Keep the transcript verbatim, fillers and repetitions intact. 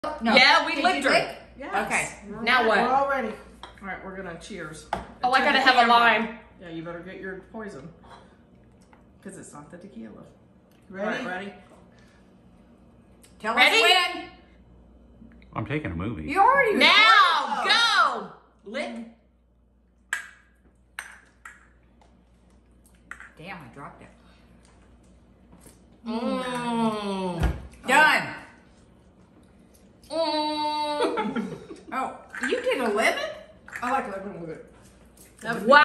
No. Yeah, we Did licked you her. lick? Yes. Okay. We're Now ready. what? We're all ready. All right, we're gonna cheers. Oh, I To gotta the have a camera. lime. Yeah, you better get your poison. Because it's not the tequila. Ready? All right, ready? Tell Ready? us when. I'm taking a movie. You already Now, recorded. go! Lick. Damn, I dropped it. Mmm.